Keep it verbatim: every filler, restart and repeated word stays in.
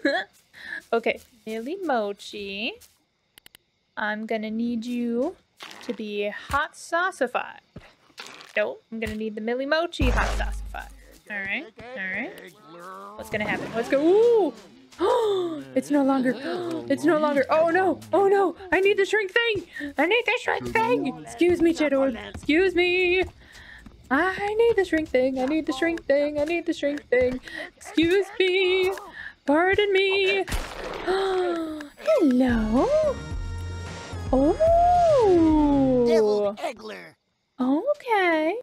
Okay, Millie Mochi. I'm gonna need you to be hot saucified. No, I'm gonna need the Millie Mochi hot saucified. Alright, alright. What's gonna happen? What's go- Ooh! It's no longer- It's no longer- Oh no! Oh no! I need the shrink thing! I need the shrink thing! Excuse me, Chedor. Excuse me! I need the shrink thing. I need the shrink thing. I need the shrink thing. Excuse me. Pardon me. Hello. Oh. Devil Eggler. Okay.